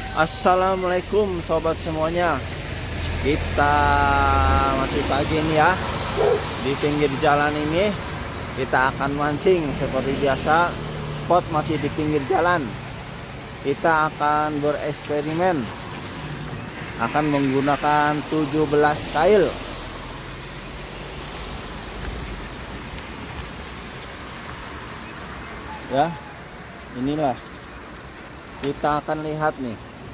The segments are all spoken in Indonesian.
Assalamualaikum sobat semuanya. Kita masih pagi ini ya. Di pinggir jalan ini kita akan mancing seperti biasa. Spot masih di pinggir jalan. Kita akan bereksperimen. Akan menggunakan 17 kail. Ya. Inilah. Kita akan lihat nih.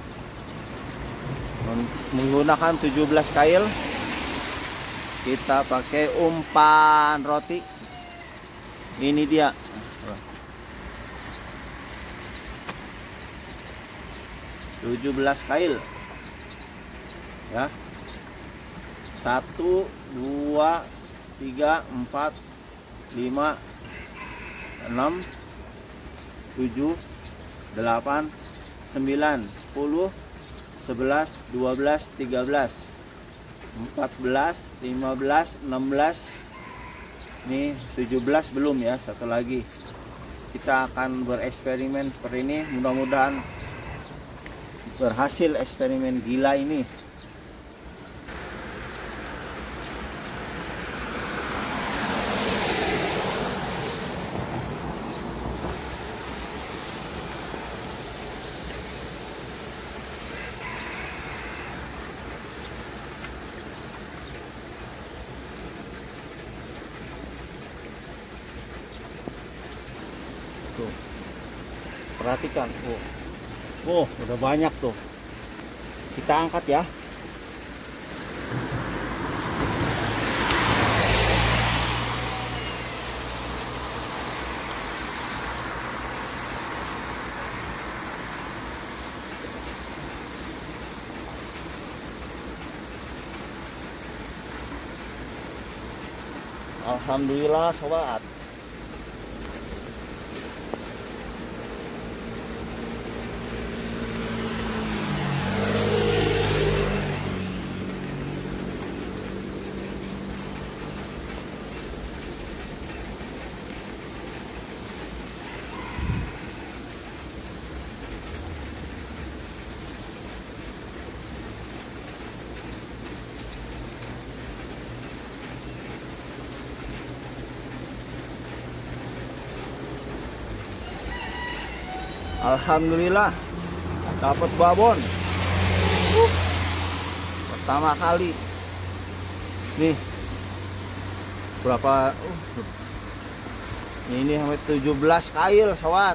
Menggunakan 17 kail. Kita pakai umpan roti. Ini dia. Tujuh belas kail. Ya. 1 2 3 4 5 6 7 8 9 10 11 12 13 14 15 16. Nih 17 belum ya, satu lagi. Kita akan bereksperimen seperti ini. Mudah-mudahan berhasil eksperimen gila ini. Tuh, perhatikan. Udah banyak tuh. Kita angkat ya. Alhamdulillah sobat. Alhamdulillah dapat babon pertama kali nih. Berapa ini sampai 17 kail sobat.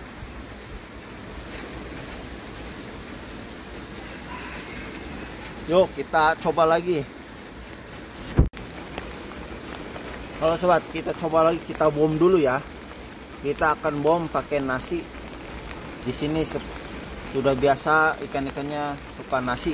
Yuk kita coba lagi. Kalau sobat kita coba lagi, kita bom dulu ya. Kita akan bom pakai nasi. Di sini sudah biasa ikan-ikannya suka nasi.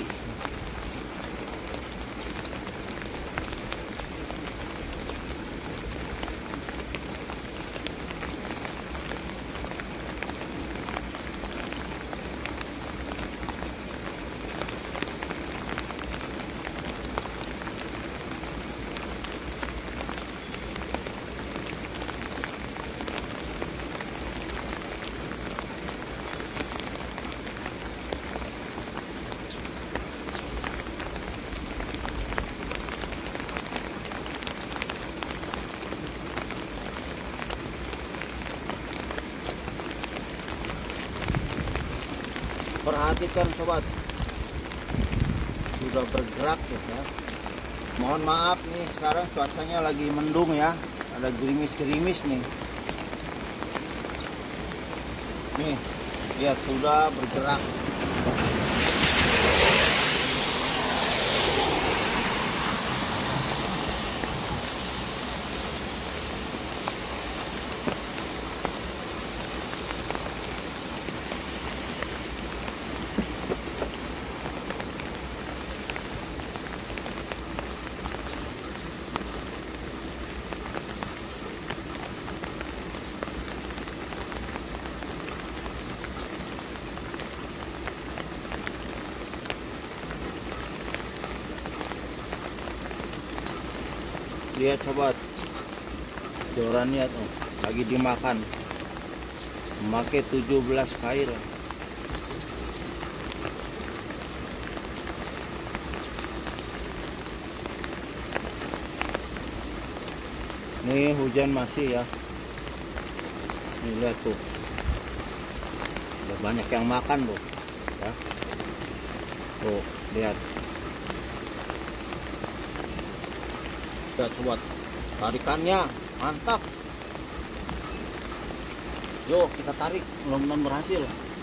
Perhatikan sobat, sudah bergerak ya. Mohon maaf nih, sekarang cuacanya lagi mendung ya, ada gerimis-gerimis nih. Nih lihat sudah bergerak. Lihat sobat, jorannya tuh lagi dimakan, memakai 17 kail. Nih hujan masih ya. Nih lihat tuh. Udah banyak yang makan loh. Ya. Tuh, lihat. Lihat sobat. Tarikannya mantap. Yuk kita tarik, mudah-mudahan berhasil.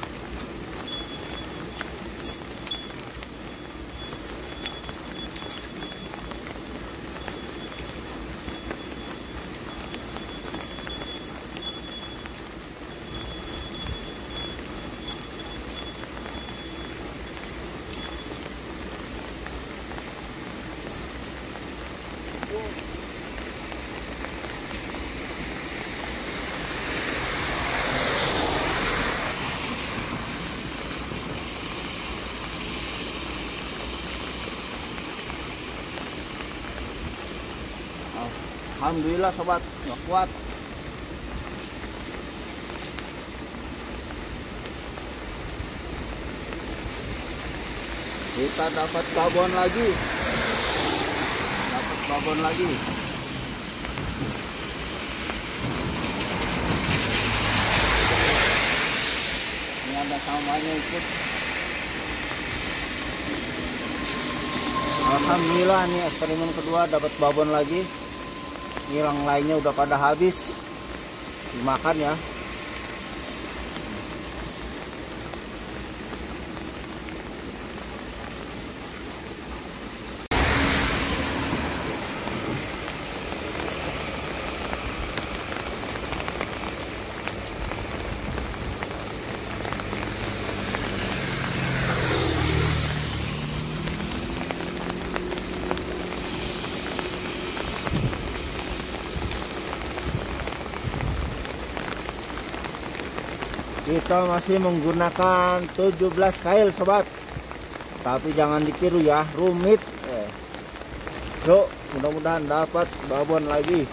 Alhamdulillah sobat, nggak kuat. Kita dapat babon lagi. Dapat babon lagi. Ini ada samanya ikut. Alhamdulillah nih eksperimen kedua dapat babon lagi. Ini yang lainnya udah pada habis dimakan ya. Kita masih menggunakan 17 kail sobat, tapi jangan ditiru ya, rumit. Yuk mudah-mudahan dapat babon lagi.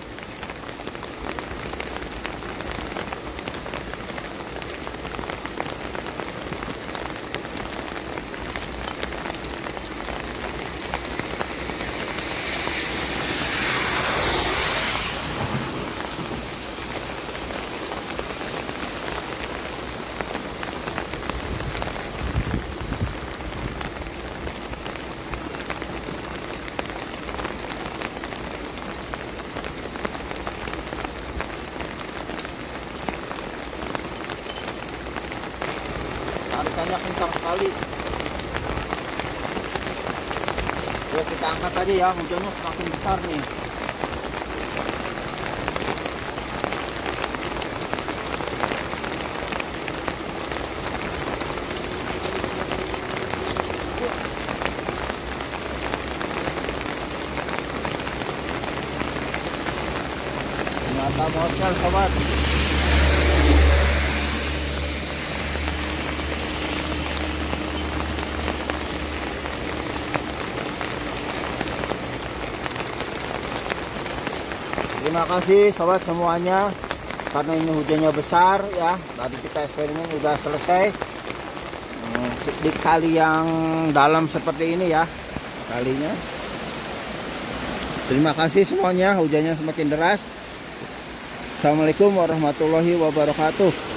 Tarikannya kencang sekali. Ya kita angkat tadi ya, hujannya semakin besar nih. Ternyata motel sobat. Terima kasih sobat semuanya, karena ini hujannya besar ya. Tadi kita eksperimen udah selesai di kali yang dalam seperti ini ya kalinya. Terima kasih semuanya, hujannya semakin deras. Assalamualaikum warahmatullahi wabarakatuh.